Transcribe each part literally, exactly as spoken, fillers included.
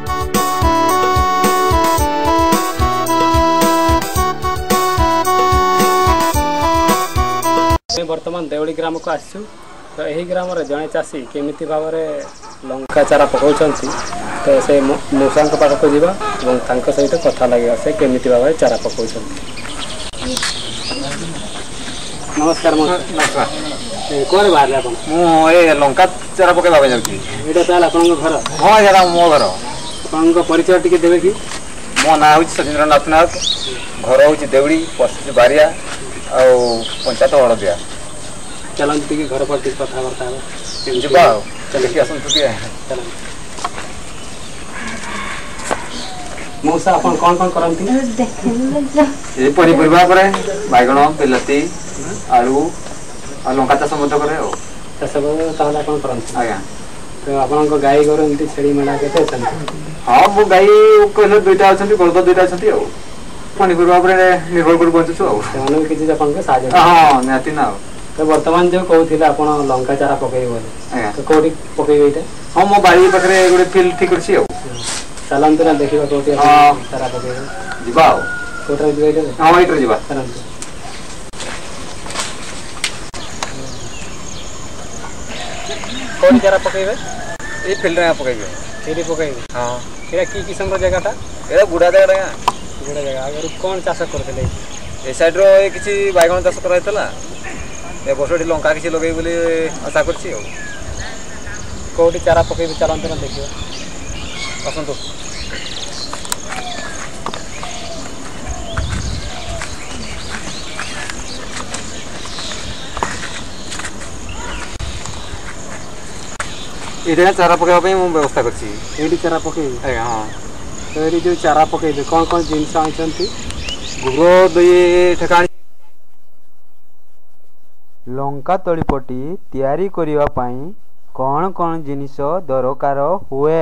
बर्तमान देवली ग्राम को आसु तो यही ग्राम जड़े चाषी केमिति भाव में लंका चारा पकाउं तो से मौसा पाखक जावा और सहित कथा लगे से केमिति भाव में चारा पकाउं। नमस्कार नमस्कार कौन बाहर आप मुझे लंका चारा पकड़ा जाऊँगी ताल आप घर हाँ यार मो घर आप परिचय टी देवे कि मो ना हूँ सचिंद्र नाथ नाथ घर हूँ देवड़ी पशु बारिया आ पंचायत हड़दिया चलते टे घर पर कथबार्ता जा चलिए आसतु चल मौसा आप कौन कौन करती ये पनीपरिया बैगण बिलाती आलू आ लंका चाष करे चाष कौन करती आज्ञा तो आप गाई गोर एमती छेली मेढ़ा के हाँ मो गाई कहले दुईटा अच्छा बलद दुईटा अच्छा पनीपरिया निर्भर कर बचुचु किसी साहय हाँ निहती ना तो बर्तमान जो कहते आप लंका चारा पकई तो कौटी पकईबे हाँ मो बाड़ी पाखे गोटे फिल्ड ठीक अच्छी चलतु ना देखा कौटी चारा पकईबे जा कौटे हाँ ये जा चलतु कौन चारा पकईबे ये फिल्ड में पकईबे ये पकईबे हाँ ये कि किस्म जगहटा ये गुड़ा जगह गुड़ा जगह आगे कौन चाष करते ए साइड किसी बैगण चाष कराइला ए बस ये लंका किसी लगे बोली आशा कर कौटी चारा पकईबे चलते ना देखिए आसतु ये चारा पकड़ा मुझे व्यवस्था कर चारा पकईबे हाँ तो ये जो चारा पकईबे कौन कौन जिनस आनी गोबर दुई ठेका लंका तलीपटी तैयारी करिवा पाई कौन कौन जिनिस दरकार हुए।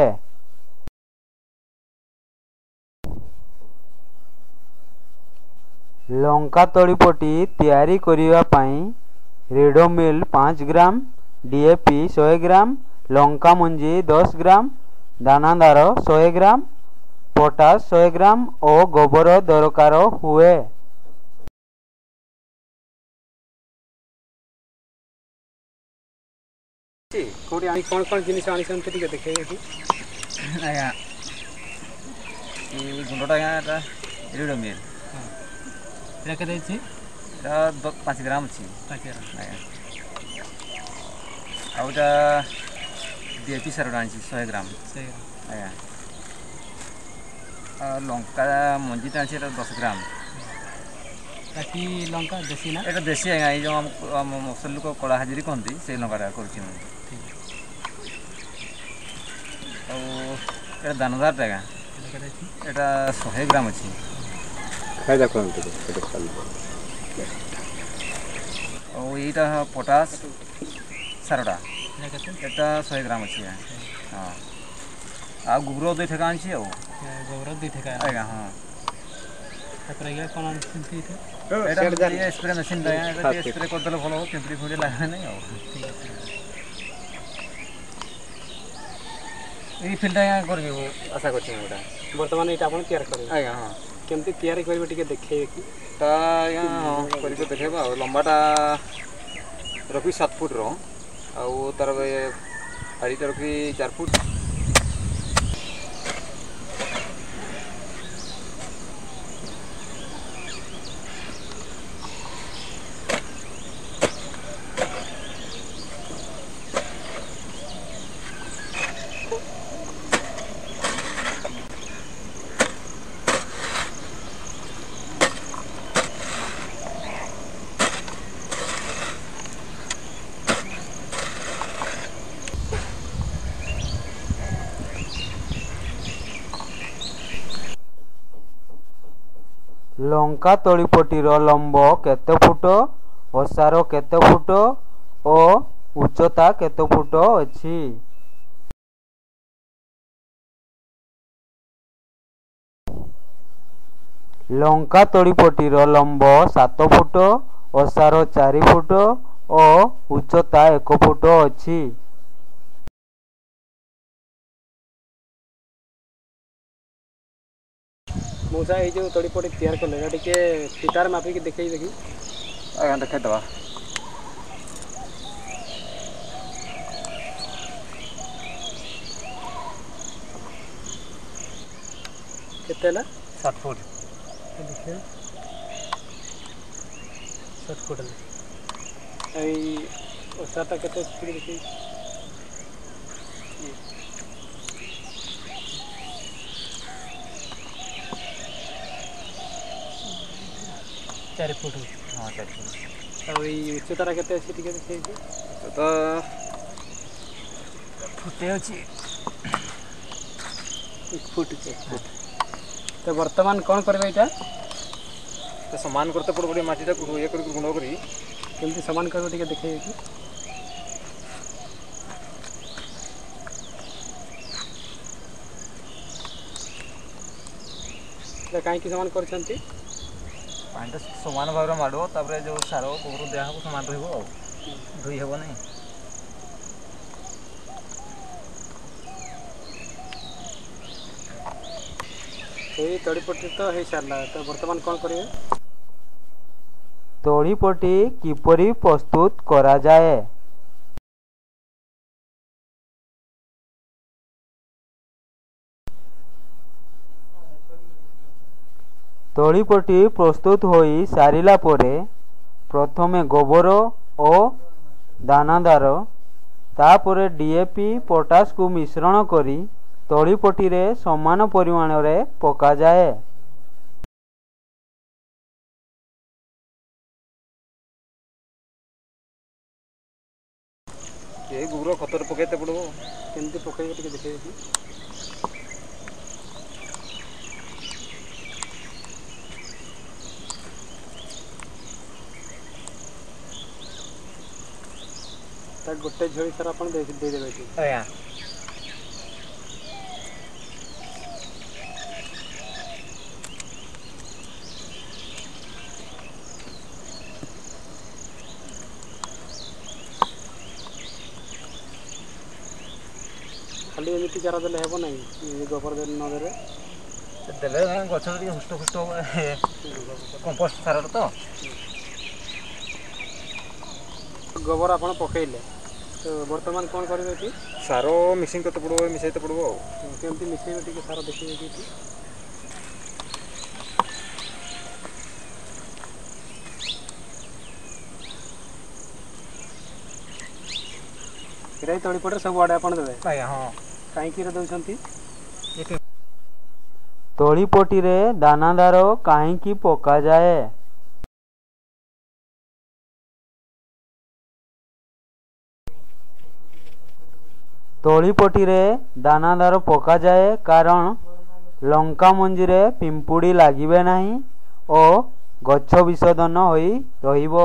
लंका तलीपटी तैयारी करिवा पाई रेडोमिल पाँच ग्राम डीएपी सौ ग्राम लंका मंजी दस ग्राम दानादार सौ ग्राम पोटास सौ ग्राम और गोबर दरकार हुए। कौन कौन जिनिस आनी देखे आज्ञा गुंडटा आज्ञा रेडोमिल पाँच ग्राम अच्छी आज्ञा आउटा डीएपी सार आनी शहे ग्राम आज्ञा लंका मंजी आनी दस ग्राम बाकी लंका देसी ना ये देसी आज्ञा ये जो मसल लोक कला हाजिरी कहती से लंका कर दानादार आज्ञा यहाँ शहे ग्राम अच्छी यहाँ पोटास सारटा यहाँ शहे ग्राम अच्छी हाँ आ गोबर दुई ठेका आनी गोबर दुई ठेका आज्ञा हाँ कौन स्प्रे मेसीन स्प्रे करदे भल हो पिंपड़ी फिंपड़ी लगे ना ये फिल्ड आज्ञा कर आशा कर बर्तमान यहाँ आप तैयार करेंगे आज्ञा हाँ केमती तैयारी करेंगे टी देखे कि आज्ञा हाँ कर देखेबा लंबाटा रखी सात फुट रो आउ तार हाड़ीटा रखी चार फुट लंका तलीपटीर लंब केते फुट ओसार केते फुट और उच्चता केते फुट अछि। लंका तलीपटीर लंब सात फुट ओसार चार फुट और उच्चता एक फुट अछि। मौसा ये जो तड़ी पड़ी तैयार कले टे फितार मापिक देखे देखी आज्ञा देखा केते सात फुट देखिए सात फुट ओसाटा केते स्पीड देखी चार फुट हाँ चार फुट और ये उच्चतारा केते अछि टिके देखै तो फुटे अछि एक फुट के तो वर्तमान कौन करबे इटा तो समान करते पड़ पड़े माटीटा ये कर गुंड करी केमती समान करबे टिके देखै कि तो काई की समान करछंती पानी तो समान भाव माड़ तापर जो सार गोबर दिया हम समान रहा धोई हे नहीं ये तड़ीपट्टी तो हो सारा तो वर्तमान कौन करेंगे तड़ीपट्टी किपरि प्रस्तुत करा जाए। तड़ीपट्टी प्रस्तुत होई सारिला परे प्रथमे गोबर और दानादार तापरे डीएपी पोटास को मिश्रण करी तड़ीपट्टी रे समान परिमाण रे पका जाए। ये गोबर खतर पकते पड़ो केमती पकड़े टिके देखे देखी गोटे झड़ी सारा अपन दे दे देबे कि आज्ञा खाली एमती चारा देले हेबो नहीं गोबर दे न देले देले गछ हुष्ट हुष्ट कंपोस्ट सार तो गोबर आपण पकईले तो वर्तमान कौन करेंगे कि सार मिक्सिंग करते पड़ो मिसाइते पड़ो केमती मिसेबे टिके सार देखिए कि एराई तड़ी पड़े सब आड़े आपण देबे आज्ञा हाँ काई की रे दउछंती तड़ीपट्टी रे दानादार काहे की पका जाए। तड़ीपट्टी रे दानादार पका जाए कारण लंका मंजी रे पिंपुड़ी लागिबे नाही और गछ विशोधन होई रहिबो।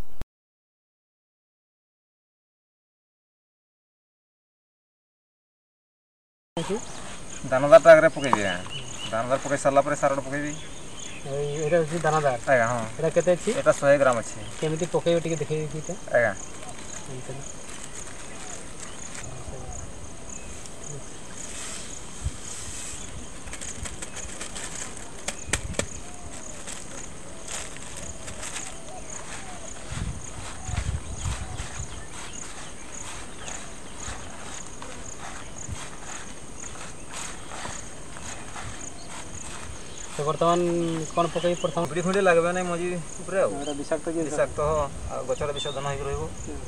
दानादार टागरे पकई दिया दानादार पकई सारा पर सार पकईबी एटा होची दानादार आज्ञा हाँ एटा केते अछि एटा सौ ग्राम अच्छे केमती पकईबे टिके देखै कि त आज्ञा तो वर्तमान कौन पकई प्रथम पिड़ी खुंडी लगबे नहीं मजी ऊपर आ एटा विषाक्त जिनिस विषाक्त हो गछर विशोधन हो रहिबो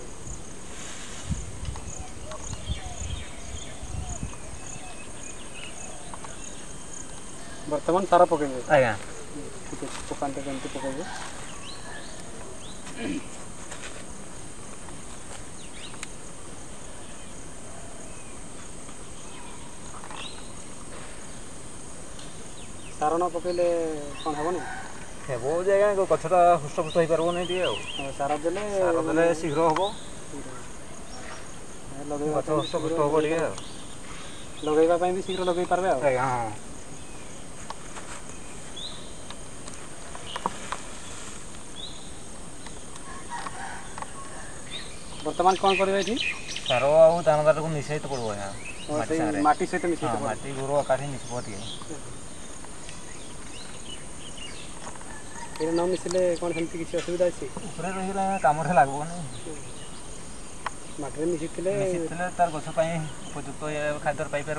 वर्तमान सारा पकईबे आज्ञा ठीक है पकानते केमती पकईबे सार न पकईले कौन हेबो नहीं हेबो जे आज्ञा गछटा हुष्ट पुष्ट हो पारबो नहीं टिके सार देले सार देले शीघ्र हबो लगेबा गछ हुष्ट पुष्ट हबो टिके लगेबा भी शीघ्र लगे पारबे आ आज्ञा हाँ वर्तमान कौन करबे एठी सार आउ दानादार को मिसाइते पड़ो आज्ञा माटी सारे माटी सहित मिसेते हाँ माटी गोरो काठी मिसबो टिके ये न मिसिले कौन सेमती किसी असुविधा अच्छी ऊपर रही कम लगभग माटी मिशिले मिशिले तार गछ उपयुक्त खाद्य पाइपर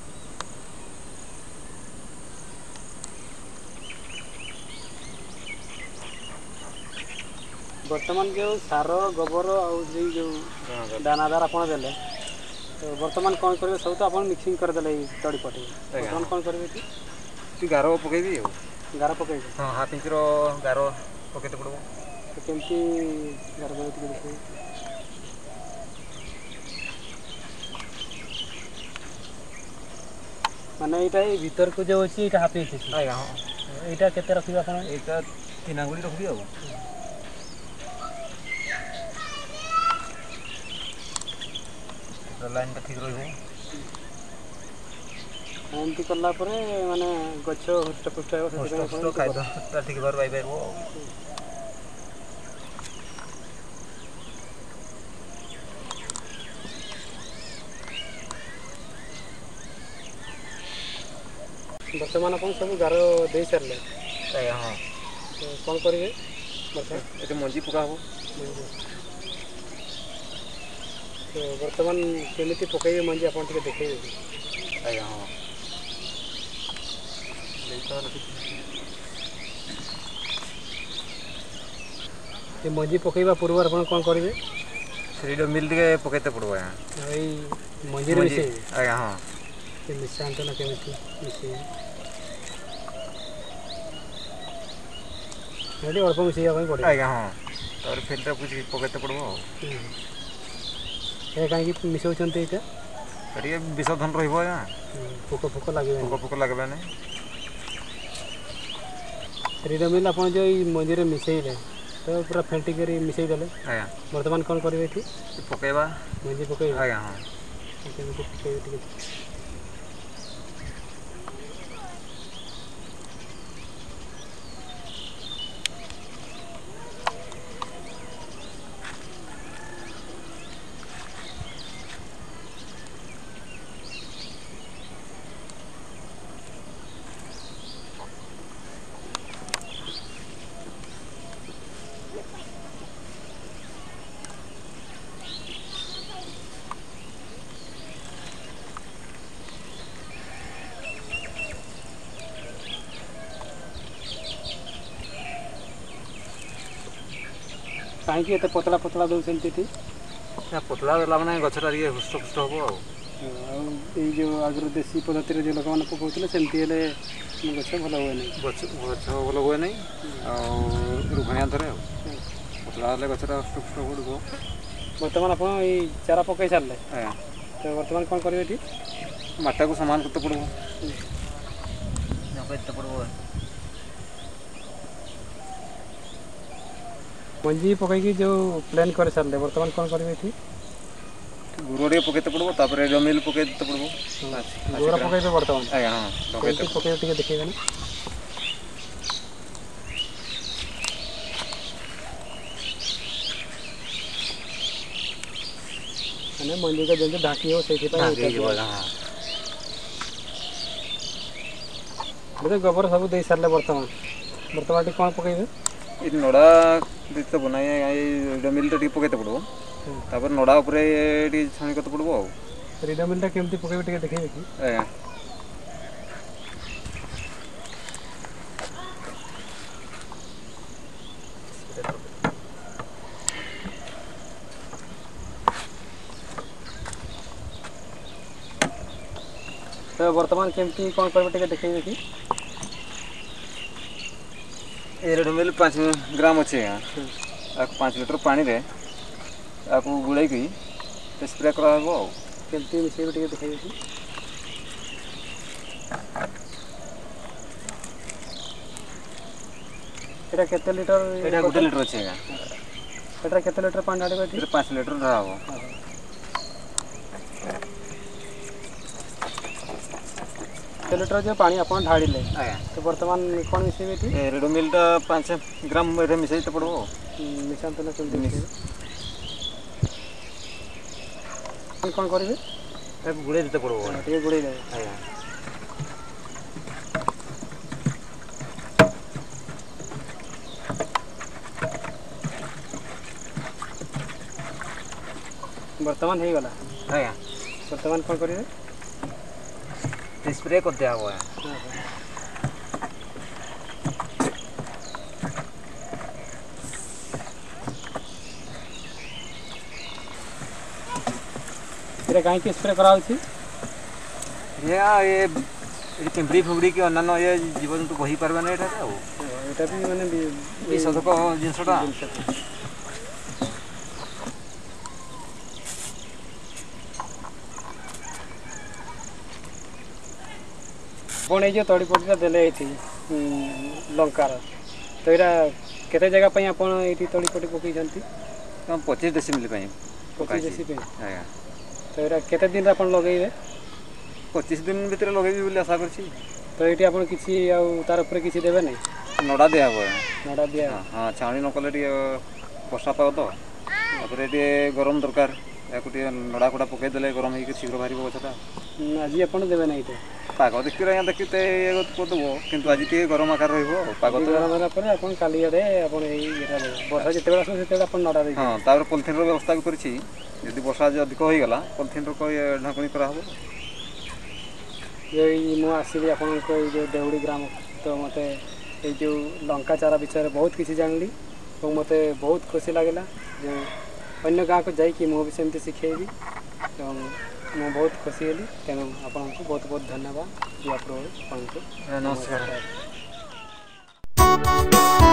बर्तमान जो सार गोबर और जो दानादार आप देले तो बर्तमान कौन करेंगे सब तो आप मिक्सिंग करदे तड़ी पटे बर्तमान कौन करेंगे गार पकईबी गार पकई हाँ हाफ इंच गार पकईते पड़ो तो केमती गार पकई देखिए माने यहाँ भीतर को जो अच्छी हाफ इंच यहाँ केते रखिए आप यहाँ तीन आंगुड़ी रखी आ लाइन ठीक रही एमती कला माने गछ हृष्टपुष्ट खाद्य ठीक भाव पाइपर बर्तमान आप सब गार दे सारे हाँ तो कौन करेंगे ये मंजी पका हो तो बर्तमान केमी पकड़े मंजी आप देखे आज्ञा हाँ ये मंजी पकड़ा पूर्व आप कौन करेंगे रेडियो मिल टे पकईते पड़ो मंजी मिसे आज्ञा हाँ मिशांत ना केमी मिसे अल्प मिसेगा पड़े आज्ञा हाँ तार फिल्टर कुछ पकईते पड़ो ये कहीं मिसाउंट यहाँ ये विषधन रहा पोक फोक लगे पोक फोक लगे रेडियो मिल आप जो मंजी मिसेले तो पूरा फेंटिक मिसईदे आज्ञा बर्तमान कौन करेंगे ये पकईवा मंजी पकड़ आज्ञा हाँ कहीं एत पतला पतला दौरान पतला देला मैंने गछटा टे हृष्टपुष्ट हम जो आगर देशी पद्धति जो लोक मैंने पकाउले सेमती गछ भल हुए नहीं गछ गछ भल हुए नहीं रुखणिया थरे पतला हेल्ले गछटा हृष्टपुष्ट हो बर्तमान आप चारा पकई सारे आज्ञा तो बर्तमान कौन करेंगे ये माटा को सामान करते पड़ो करते पड़ो मंजी पकईकी जो प्लान कर सारे बर्तमान कौन करेंगे ये गुड़ पकईते पड़ो तापर रेडियो मिल पकईते पड़ो गोरा पकईबे बर्तमान आज्ञा हाँ पकईते पकईबे टिके देखिए ना मैंने मंजी का जल्दी ढाकी हो से हाँ गोबर सब दे सारे बर्तमान बर्तमान कौन पकईबे ये नड़ा देते बनाई रेडियो मिल टे पकईते पड़ो तापर नड़ा उपरे छाणी करते पड़ो रेडियो मिलटा केमती पकईबे टिके देखिए कि आज्ञा तो बर्तमान केमती कौन करेंगे टिके देखिए कि ये रेडियो मिल पाँच ग्राम अच्छे यहाँ पाँच लिटर पानी रे आपको गुड़े स्प्रे करा केमती मिसेबे टिके देखिए कि एटा केते लीटर एटा गोटे लिटर अच्छे एटा केते लीटर पानी ढाड़े बैठी पाँच लिटर ढाब केते लीटर जो पानी आप ढाड़े आज्ञा तो बर्तमान कौन मिसेबे थी रेडियो मिलटा पाँच ग्राम ये मिसाइते पड़ो मिशांत ना केमती कौन करेंगे गुड़े देते पड़ो टे गुड़े देवे आज्ञा ବର୍ତ୍ତମାନ ହେଇଗଲା ଆଜ୍ଞା ବର୍ତ୍ତମାନ କ'ଣ କରିବେ ସ୍ପ୍ରେ କରିଦିଆହବ ଆଜ୍ଞା ଏଇଟା କାହିଁକି ସ୍ପ୍ରେ କରାହେଉଛି ଏ ଏ ପିମ୍ପଡ଼ି ଫିମ୍ପଡ଼ି କି ଅନ୍ୟାନ୍ୟ ଏ ଜୀବଜନ୍ତୁ ବହି ପାରିବାନି ଏଠାରେ ଆଉ ଏଇଟା ବି ମାନେ ବିଶୋଧକ ଜିନିଷଟା ଆପଣ ଏଇ ଯେଉଁ ତଳିପଟିଟା ଦେଲେ ଏଇଠି ଲଙ୍କାର ତ ଏଇଟା କେତେ ଜାଗା ପାଇଁ ଆପଣ ଏଇଠି ତଳିପଟି ପକାଇଛନ୍ତି ପଚିଶ ଡେସିମିଲି ପାଇଁ ପଚିଶ ଦେଶୀ ପାଇଁ ଆଜ୍ଞା ତ ଏଇଟା କେତେ ଦିନରେ ଆପଣ ଲଗେଇବେ ପଚିଶ ଦିନ ଭିତରେ ଲଗେଇବି ବୋଲି ଆଶା କରିଛି ତ ଏଇଠି ଆପଣ କିଛି ଆଉ ତାର ଉପରେ କିଛି ଦେବେ ନାହିଁ ନଡ଼ା ଦିଆହବ ନଡ଼ା ଦିଆ ହଁ ଛାଉଣି ନ କଲେ ଟିକେ ବର୍ଷା ପାଗ ତ ତାପରେ ଟିକେ ଗରମ ଦରକାର ୟାକୁ ଟିକେ ନଡ଼ା କୁଡ଼ା ପକାଇଦେଲେ ଗରମ ହେଇକି ଶୀଘ୍ର ବାହାରିବ ଗଛଟା ଆଜି ଆପଣ ଦେବେ ନାହିଁ ଏଇଟା ପାଗ ଦେଖିଲେ ଆଜ୍ଞା ଦେଖିତେ ଇଏ କରିଦେବ କିନ୍ତୁ ଆଜି ଟିକେ ଗରମ ଆକାର ରହିବ ପାଗ ଆଜି ତ ଗରମ ହେଲା ପରେ ଆପଣ କାଲି ଆଡ଼େ ଆପଣ ଏଇ ଇଏଟା ଦେବେ ବର୍ଷା ଯେତେବେଳେ ଆସିବ ସେତେବେଳେ ଆପଣ ନଡ଼ା ଦେଇଦେବେ ହଁ ତାପରେ ପଲିଥିନ୍ର ବ୍ୟବସ୍ଥା ବି କରିଛି ଯଦି ବର୍ଷା ଆଜି ଅଧିକ ହୋଇଗଲା ପଲିଥିନ୍ର ଢାଙ୍କୁଣୀ କରାହେବ ଏଇ ମୁଁ ଆସିଲି ଆପଣଙ୍କ ଏଇ ଯେଉଁ ଦେଉଳି ଗ୍ରାମ ତ ମୋତେ ଏଇ ଯେଉଁ ଲଙ୍କା ଚାରା ବିଷୟରେ ବହୁତ କିଛି ଜାଣିଲି ଏବଂ ମୋତେ ବହୁତ ଖୁସି ଲାଗିଲା ଯେ ଅନ୍ୟ ଗାଁକୁ ଯାଇକି ମୁଁ ବି ସେମିତି ଶିଖେଇବି ଏବଂ ମୁଁ ବହୁତ ଖୁସି ହେଲି ତେଣୁ ଆପଣଙ୍କୁ ବହୁତ ବହୁତ ଧନ୍ୟବାଦ ଆପଣଙ୍କୁ ନମସ୍କାର ନମସ୍କାର